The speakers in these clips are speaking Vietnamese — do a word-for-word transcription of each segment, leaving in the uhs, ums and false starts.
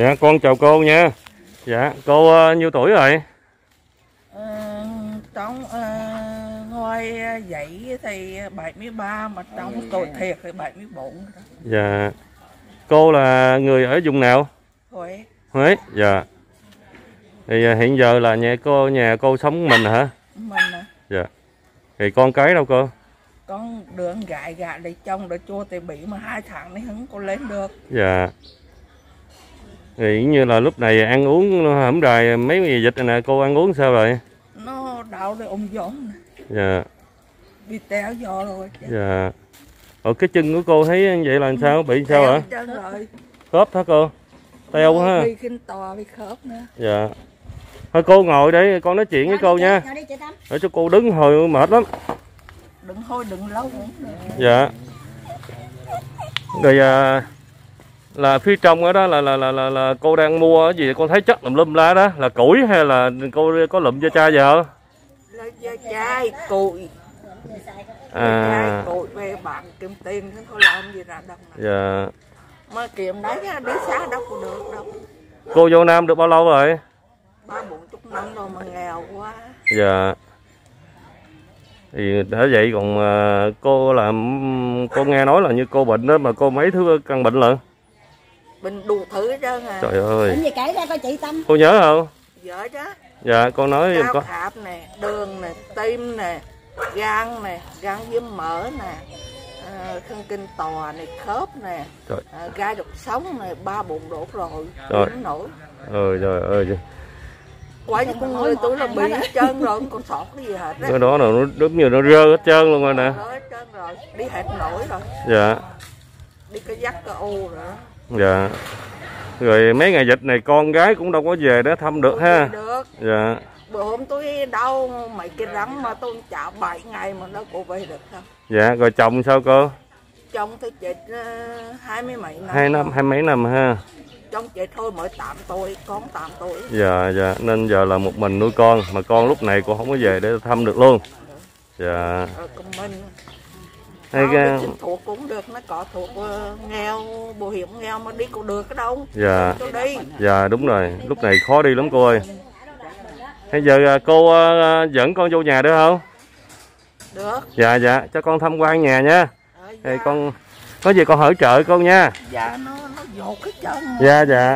Dạ con chào cô nha. Dạ cô uh, nhiêu tuổi rồi? Ờ, trong uh, ngoài dậy thì bảy mươi ba mà trong tuổi thiệt thì bảy mươi bốn. Dạ. Cô là người ở vùng nào? Huế. Huế. Dạ. Thì uh, hiện giờ là nhà cô nhà cô sống mình hả? Mình à. Dạ. Thì con cái đâu cô? Con đứa gái gạ lấy chồng đã chua thì bị mà hai tháng này hứng cô lên được. Dạ. Thì như là lúc này ăn uống hổm rày mấy cái dịch này nè, cô ăn uống sao rồi? Nó đau để ôm giống nè. Dạ. Bị téo giò rồi. Dạ. Ở cái chân của cô thấy vậy là sao? Bị sao hả? Chân rồi. Khớp hả cô? Teo quá ha. Bị kinh tòa, bị khớp nữa. Dạ. Thôi cô ngồi để con nói chuyện với cô nha. Để cho cô đứng hồi mệt lắm. Đừng thôi đừng lâu cũng được. Dạ. Rồi à, là phía trong đó, đó là, là là là là cô đang mua cái gì con thấy chất lùm lum lá đó là củi hay là cô có lụm da chai giờ? Là da chai, củi. À. Củi về bạn kiếm tiền thôi làm gì ra đâu. Dạ. Mà kiếm đấy đi xa đâu có được đâu. Cô vô Nam được bao lâu rồi? Ba bốn chục năm rồi mà nghèo quá. Dạ. Thì đã vậy còn cô làm cô nghe nói là như cô bệnh đó mà cô mấy thứ căn bệnh lận. Bệnh đủ thứ hết trơn à. Trời ơi. Bệnh gì kể ra coi chị Tâm. Cô nhớ không? Nhớ chứ. Dạ con nói Cao có. khạp nè, đường nè, tim nè, gan nè, gan viêm mỡ nè, à, thân kinh tòa này, khớp nè, à, gai đục sống này, ba bụng đổ rồi, rồi. Nổi. Ơi trời ơi. Quá như con người tôi là bị hết trơn rồi, không còn sọt cái gì hết. Cái đó là nó đúng như nó rơ hết trơn luôn rồi nè. Rơ hết trơn rồi, đi hết nổi rồi. Dạ. Đi cái dắt cái u rồi. Dạ. Rồi mấy ngày dịch này con gái cũng đâu có về để thăm được ha. Được. Dạ. Bữa hôm tôi đau mấy cái rắn mà tôi chảo bảy ngày mà nó cô về được không? Dạ, rồi chồng sao cô? Chồng thì chết hai mươi mấy năm. Hai năm, hai mấy năm ha. Chồng chết thôi mới tám tuổi, con tám tuổi. Dạ, dạ, nên giờ là một mình nuôi con, mà con lúc này cô không có về để thăm được luôn. Dạ. Ờ, còn mình Hay cái... thuộc cũng được, nó có thuộc nghèo, bảo hiểm nghèo mà đi cũng được cái đâu. Dạ. Đi. Dạ, đúng rồi, lúc này khó đi lắm cô ơi. Bây giờ cô uh, dẫn con vô nhà được không? Được. Dạ, dạ, cho con tham quan nhà nha. Ờ, dạ. Thì con có gì con hỗ trợ con nha. Dạ, nó nó dột hết trơn. Dạ, dạ.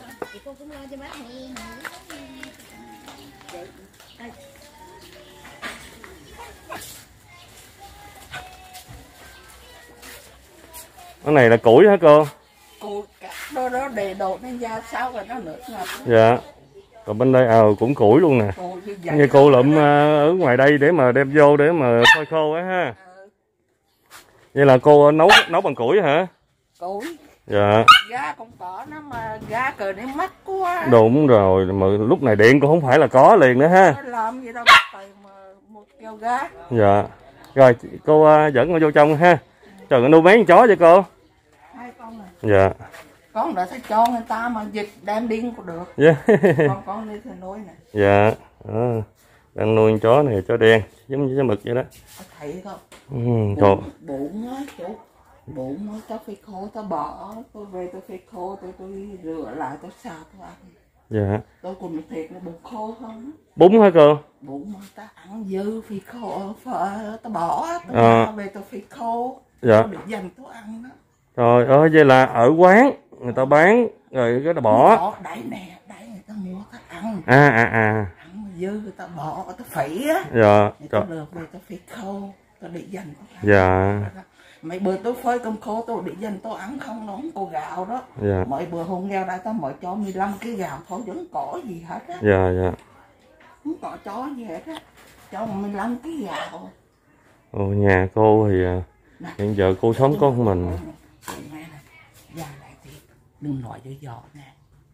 Cái này là củi hả cô? Củi, đó đó để đổ lên da sao rồi nó nước ngập. Dạ. Còn bên đây ờ à, cũng củi luôn nè. Như cô lụm ở ngoài đây để mà đem vô để mà phơi khô á ha. Ừ. Vậy là cô nấu nấu bằng củi hả? Củi. Dạ. Ga cũng có nó mà ga cờ nó mắc quá. Đúng rồi, mà lúc này điện cũng không phải là có liền nữa ha. Làm gì đâu mà một keo ga. Dạ. Rồi cô uh, dẫn con vô trong ha. Trời ơi, nuôi mấy con chó vậy cô? Hai con này. Dạ. Con đã thấy cho người ta mà dịch đem điên cũng được. Dạ. Con con đi thì nuôi nè. Dạ. À, đang nuôi con chó này, chó đen giống như chó mực vậy đó. Thấy không? Ừ, trời. Bụng á chú. Bụng á tao phải khô tao bỏ, tôi về tôi phải khô tôi tôi rửa lại tôi xào tôi ăn. Dạ. Tôi còn thiệt là bụng khô không? Bún hả cô? Bụng mà ta ăn dư phi khô phở tao bỏ tôi à. về tôi phi khô. Dạ. Tôi để dành tôi ăn đó. Rồi ơi vậy là ở quán người ta bán rồi cái ta bỏ. Bỏ đây nè, đây người ta mua ta ăn. À à à. Ăn mà dư người ta bỏ ta phỉ á. Dạ. Tôi được về tôi phi khô, tôi để dành tôi ăn. Dạ. Mấy bữa tôi phơi cơm khô tôi để dành tôi ăn không nóng cô gạo đó. Dạ. Mỗi bữa hôm nghèo đã tao mới cho mười lăm cái gạo thôi vẫn có gì hết á. Dạ dạ. Không có chó gì hết á. Cho mười lăm cái gạo. Ồ, nhà cô thì nè, hiện giờ cô sống có một mình. Giờ này thì đừng nói cho gió nè.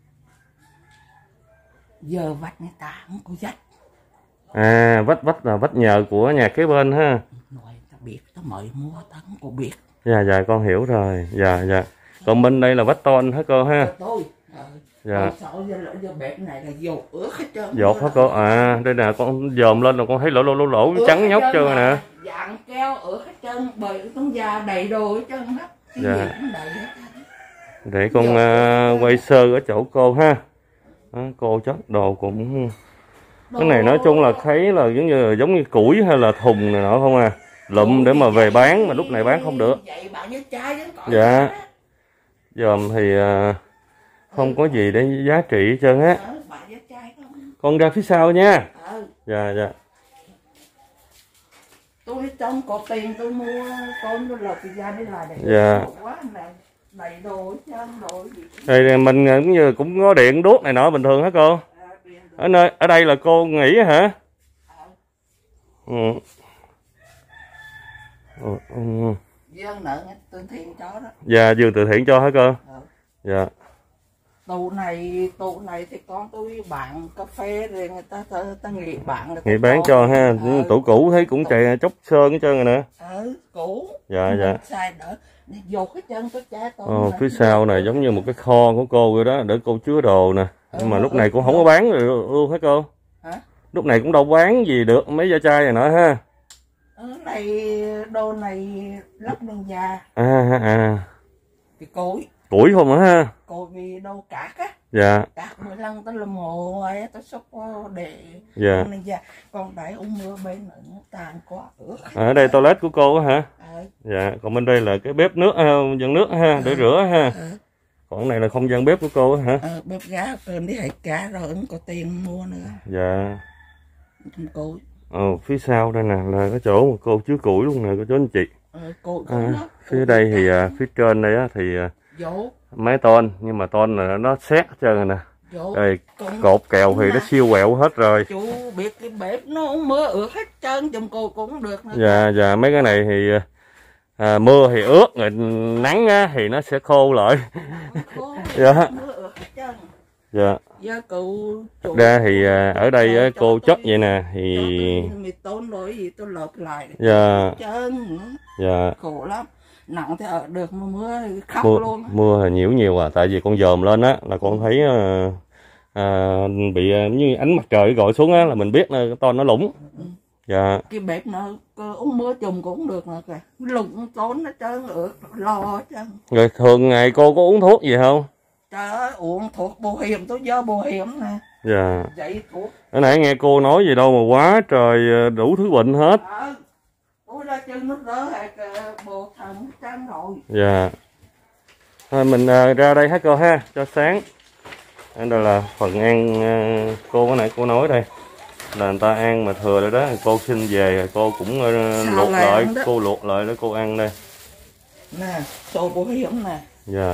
Giờ vách người ta không có dắt. À, vách vách là vách nhờ của nhà kế bên ha. Nói ta biết, ta mới mua ta không có biết. Dạ dạ con hiểu rồi. Dạ dạ. Còn bên đây là vách tôn hả cô ha? Tôi. Dạ. Sợ giờ, giờ bếp này là dột ướt hết trơn. Dột hả cô? À, đây nè con dòm lên là con thấy lỗ lỗ lỗ lỗ trắng nhóc trơn nè. Dạng keo ướt hết trơn, bởi con da đầy đồ hết trơn hết. Cái dạ. gì cũng đầy hết. Để con uh, quay sơ ở chỗ cô ha. Đó, cô chất đồ cũng cái này nói chung là thấy là giống như giống như củi hay là thùng này nọ không à, lụm để mà về bán mà lúc này bán không được. Dạ dòm thì uh, không có gì để giá trị hết trơn á. Con ra phía sau nha. Dạ dạ. Tôi trong có tiền tôi mua con nó lột thì ra đi lại để dạ. Quá này đầy đồ chân đồ gì. Thì mình cũng như cũng có điện đuốc này nọ bình thường hả cô? Ở nơi ở đây là cô nghỉ hả? Ừ. Ừ. Ừ. Dương nợ từ thiện cho đó. Dạ dương từ thiện cho hả cô? Ừ. Dạ. Tụ này tụ này thì con tôi bạn cà phê rồi người ta ta, ta nghỉ bạn nghỉ bán cho ha. Ừ. Tủ cũ thấy cũng chạy chốc sơn hết trơn rồi nè. Ừ cũ. Dạ dạ. Xài đỡ dột cái chân tôi cha tôi. Ồ, phía sau này giống như một cái kho của cô rồi đó, để cô chứa đồ nè. Ừ, mà lúc này cũng không có bán rồi luôn hả cô? Hả? Lúc này cũng đâu bán gì được mấy da chai này nọ ha. Ừ, này đồ này lắp lên da. À à. Cái củi. Củi không hả ha? Củi vì đâu cát á. Dạ. Cát mười lần tới là mồ ấy, tôi xúc để dạ. Lên da. Còn đấy ông mưa bên nó tàn quá ướt. Ở đây toilet của cô hả? Ừ. Dạ, còn bên đây là cái bếp nước dân nước ha, để rửa ha. Ừ. Còn này là không gian bếp của cô hả? Ờ, bếp gá cơm đi hãy cá rồi ứng có tiền mua nữa. Dạ. Củi. Ồ, phía sau đây nè là cái chỗ mà cô chứa củi luôn nè, cô chú anh chị. Ờ, củi à, phía đây thì à, phía trên đây á thì à, máy tôn, nhưng mà tôn là nó xét hết trơn rồi nè. Rồi cột kèo thì nó siêu quẹo hết rồi. Chú biết cái bếp nó mưa ướt hết trơn, trong cô cũng được nữa. Dạ dạ, mấy cái này thì à, mưa thì ướt, rồi nắng á, thì nó sẽ khô lại. Khô, dạ. Mưa ướt hết trơn. Dạ. Dạ cụ Thật ra thì à, ở đây á, cô chất vậy nè thì mì tốn lỗi gì tôi lợp lại. Dạ. Trơn. Dạ. Khổ lắm. Nặng thì ở được mà mưa khóc mưa, luôn. Mưa là nhiều nhiều à, tại vì con dòm lên á là con thấy à, à, bị à, như ánh mặt trời gọi xuống á là mình biết là con nó lủng. Ừ. Dạ. Cái bếp nó uống mưa chùm cũng được mà kìa. Lụng tốn nó trơn ướt lo hết trơn. Rồi thường ngày cô có uống thuốc gì không? Trời ơi, uống thuốc bảo hiểm, tôi do bảo hiểm nè. Dạ. Vậy thuốc. Hồi nãy nghe cô nói gì đâu mà quá trời đủ thứ bệnh hết. Ờ. Ôi ra chân nó rỡ hạt bộ thần trắng rồi. Dạ. Thôi mình uh, ra đây hết cô ha, cho sáng. Đây là phần ăn uh, cô cái nãy cô nói đây. Là người ta ăn mà thừa rồi đó, cô xin về cô cũng uh, luộc lại, cô luộc lại để cô ăn đây. Nè, sổ bảo hiểm nè. Dạ.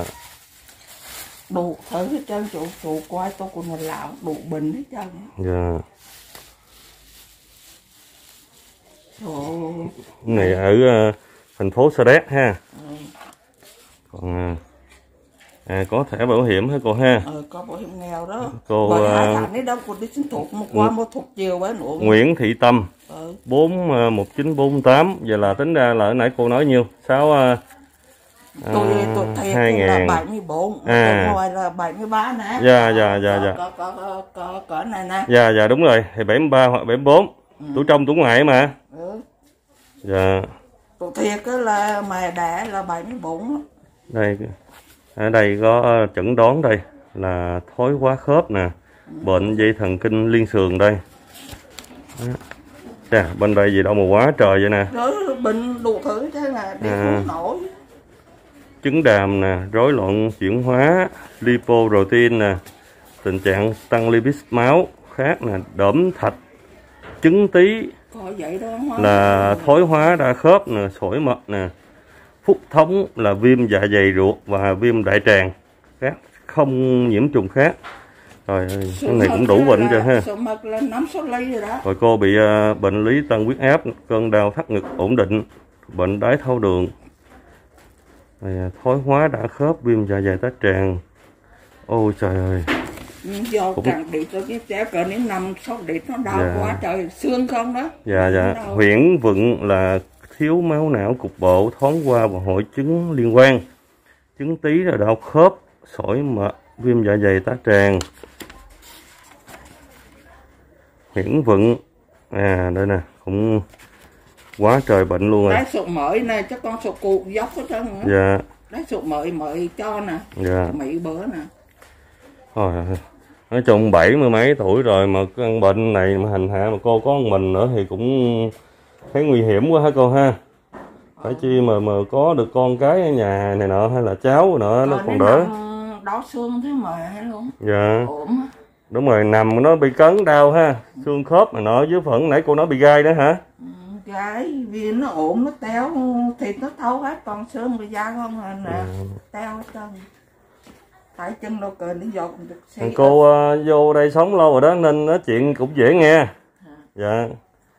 Đủ thử hết trơn, chỗ chỗ quay tôi còn là lão đủ bình hết trơn. Dạ. Chỗ... này ở uh, thành phố Sa Đéc ha. Ừ. Còn uh, à, có thẻ bảo hiểm hả cô ha? Ờ, có bảo hiểm nghèo đó. Cô uh, hai tháng đấy đâu cô đi xin thuộc một qua một thuộc chiều với nữa. Nguyễn Thị Tâm. Ừ. bốn một chín bốn tám, giờ là tính ra là nãy cô nói nhiêu? sáu uh, tôi tôi thấy là bảy mươi bốn, à. Ngoài là bảy mươi ba nè. Dạ dạ dạ dạ. Có có có có, có này nè. Dạ dạ đúng rồi, thì bảy mươi ba hoặc bảy mươi bốn. Ừ. Tuổi trong tuổi ngoài mà. Ừ. Dạ. Tôi thiệt là mà đã là bảy mươi bốn. Đây ở đây có chẩn đoán đây là thoái hóa khớp nè, ừ. Bệnh dây thần kinh liên xường đây. Chà, bên đây gì đâu mà quá trời vậy nè. Rồi bệnh đủ thứ thế là đi à. Không nổi. Chứng đàm nè, rối loạn chuyển hóa, lipoprotein nè, tình trạng tăng lipid máu khác nè, đỡm thạch, chứng tí, vậy đó, là thoái hóa đa khớp nè, sỏi mật nè, phúc thống là viêm dạ dày ruột và viêm đại tràng, khác không nhiễm trùng khác. Rồi cái này cũng đủ bệnh rồi ha. Rồi cô bị uh, bệnh lý tăng huyết áp, cơn đau thắt ngực ổn định, bệnh đái tháo đường, rồi, thoái hóa đa khớp, viêm dạ dày tá tràng. Ôi trời ơi. Do cũng... càng đi cho cái chéo cỡ đến năm sáu đi nó đau dạ. Quá trời, xương không đó. Dạ dạ. Huyễn vựng là thiếu máu não cục bộ, thoáng qua và hội chứng liên quan. Chứng tí là đau khớp, sỏi mật, viêm dạ dày tá tràng. Huyễn vựng, à đây nè, cũng quá trời bệnh luôn rồi. Đấy, sụt mỏi này chắc con sụt cụ dốc hết trơn nữa. Dạ. Cái sụt mời mời cho nè. Dạ. Mấy bữa nè. Thôi, nói chung bảy mươi mấy tuổi rồi mà căn bệnh này mà hành hạ mà cô có một mình nữa thì cũng thấy nguy hiểm quá hả cô ha. Phải chi mà mà có được con cái ở nhà này nọ hay là cháu nữa nó còn đỡ. Đau xương thế mà luôn. Dạ. Ổn. Đúng rồi, nằm nó bị cấn đau ha, xương khớp mà nọ dưới phận nãy cô nói bị gai đó hả? Ừ, gai vì nó ổn nó teo thịt nó thấu hết, còn xương và da không à nè. Ừ. Teo hết trơn. Tại chân đâu cờ lý do cũng được xe. Cô uh, vô đây sống lâu rồi đó nên nói chuyện cũng dễ nghe. À. Dạ.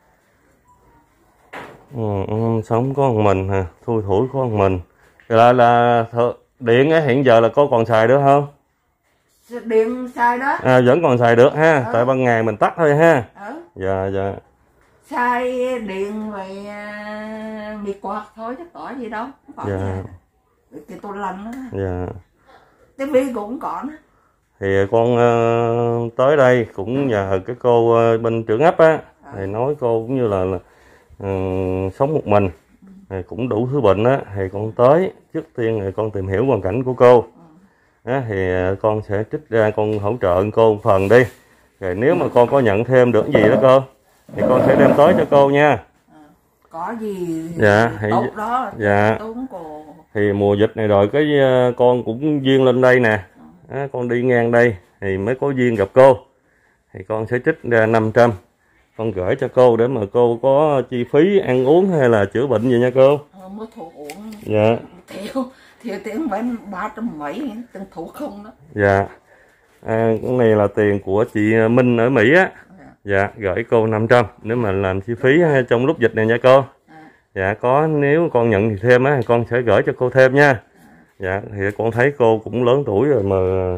Ừ, ừ, sống có một mình hả, thui thủi có một mình. Là là điện á, hiện giờ là cô còn xài được không? Điện xài đó. À, vẫn còn xài được ha, ừ. Tại ban ngày mình tắt thôi ha. Ừ. Dạ dạ. Xài điện rồi bị quạt thôi chứ có gì đâu. Không có dạ. Gì. Cái tôi lành đó. Dạ. Tivi cũng có nữa. Thì con uh, tới đây cũng nhờ cái cô uh, bên trưởng ấp á, ừ. Thì nói cô cũng như là, là uh, sống một mình, thì cũng đủ thứ bệnh á, thì con tới trước tiên thì con tìm hiểu hoàn cảnh của cô. Đó, thì con sẽ trích ra con hỗ trợ cô một phần đi, rồi nếu mà con có nhận thêm được gì đó cô thì con sẽ đem tới cho cô nha. À, có gì dạ, thì tốt đó. Dạ. Thì mùa dịch này rồi cái con cũng duyên lên đây nè. Đó, con đi ngang đây thì mới có duyên gặp cô, thì con sẽ trích ra năm trăm con gửi cho cô để mà cô có chi phí ăn uống hay là chữa bệnh gì nha cô. Ờ, mới thuộc uống. Dạ. Thiệu thì tiền bán ba trăm mấy tiền thủ không đó. Dạ. À, cái này là tiền của chị Minh ở Mỹ á. Dạ, gửi cô năm trăm nếu mà làm chi phí trong lúc dịch này nha cô. Dạ, có nếu con nhận thì thêm á, con sẽ gửi cho cô thêm nha. Dạ, thì con thấy cô cũng lớn tuổi rồi mà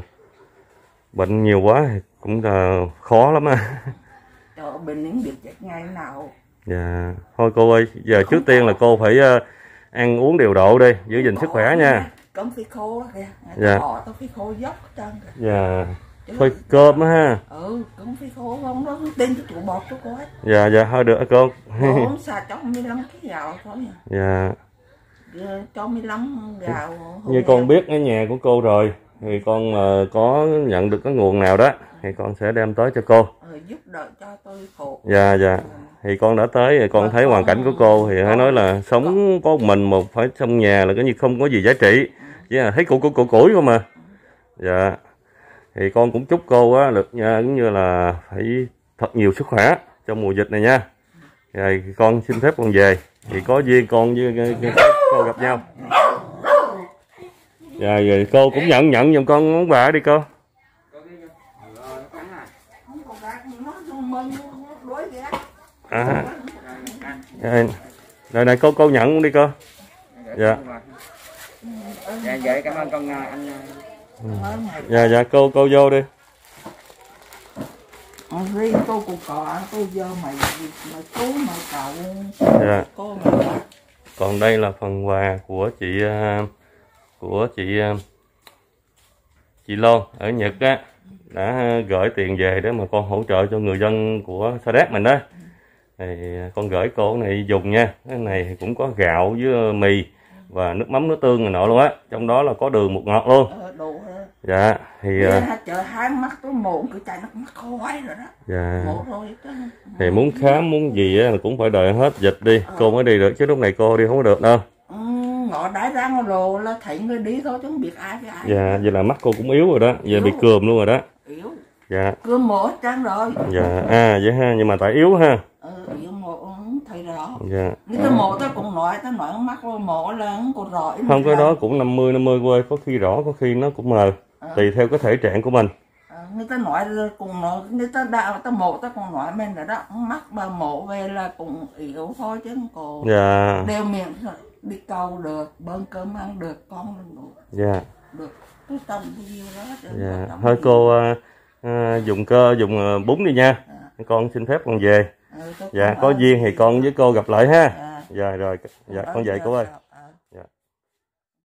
bệnh nhiều quá thì cũng là khó lắm á. Trời, bệnh những việc chết ngày nào. Dạ, thôi cô ơi, giờ không trước tiên là cô phải uh, ăn uống điều độ đi, giữ gìn sức khỏe nha. Cơm phi khô kìa, dạ. Họ tao phi khô dốc hết trơn kìa. Dạ, phơi cơm á ha. Ừ, cơm phi khô không đó, tin cái trụ bột của cô hết. Dạ, dạ, thôi được cô. Cô xài cho mười lăm ký gạo thôi. Dạ. Cho mười lăm gạo. Như con biết cái nhà của cô rồi, thì con uh, có nhận được cái nguồn nào đó, thì con sẽ đem tới cho cô. Ừ, giúp đỡ cho tôi khổ. Dạ, dạ. Thì con đã tới, thì con rồi thấy con, hoàn cảnh của cô thì phải nói là sống con, có một mình một phải trong nhà là cái như không có gì giá trị, chỉ là thấy cụ cụ cụ củi không mà. Dạ. Thì con cũng chúc cô á được nha, cũng như là phải thật nhiều sức khỏe trong mùa dịch này nha. Rồi con xin phép con về, thì có duyên con với cô gặp nhau. Dạ, rồi cô cũng nhận nhận giùm con món quà đi cô. À, rồi này cô cô nhận đi cô. Dạ. Dạ, dạ cảm ơn con anh. Dạ, dạ cô cô vô đi. Riêng cô cũng có, cô vô mày mày chú mày cậu. Dạ. Cô mày. Còn đây là phần quà của chị của chị chị Lô ở Nhật á, đã gửi tiền về để mà con hỗ trợ cho người dân của Sa Đéc mình đó. Thì con gửi cô cái này dùng nha. Cái này thì cũng có gạo với mì và nước mắm nước tương này nọ luôn á, trong đó là có đường bột ngọt luôn. Ờ, đủ rồi. Dạ thì chợ hai mắt tôi mụn cứ chạy nó mắt khói rồi đó. Dạ. Rồi đó. Thì muốn khám muốn gì á cũng phải đợi hết dịch đi, ờ. cô mới đi được chứ lúc này cô đi không có được đâu. Ừ, ngọ đái ra ngồi lồ là thấy người đi thôi chứ không biết ai với ai. Dạ, vậy là mắt cô cũng yếu rồi đó, giờ yếu. Bị cườm luôn rồi đó. Yếu. Dạ. Cườm mổ trắng rồi. Dạ, à vậy ha, nhưng mà tại yếu ha. Ừ, yếu mổ thấy rõ. Dạ. Nếu cái mổ tao cũng nói, tao nói mắt mổ là còn rõ. Không, cái đó cũng năm mươi năm mươi quê, có khi rõ có khi nó cũng mờ. À. Tùy theo cái thể trạng của mình. À, người ta nói cùng nói, người ta đạo ta mổ ta còn nói mình rồi đó, mắt bà mổ về là cũng yếu thôi chứ không có. Dạ. Đều miệng đi cầu được, bơm cơm ăn được, con được. Dạ. Được, cái tầm nhiều đó. Dạ. Thôi cô uh, uh, dùng cơ dùng uh, bún đi nha. À. Con xin phép con về. Ừ, dạ, có duyên thì con với cô gặp lại ha. À. Dạ rồi, dạ con về cô ơi.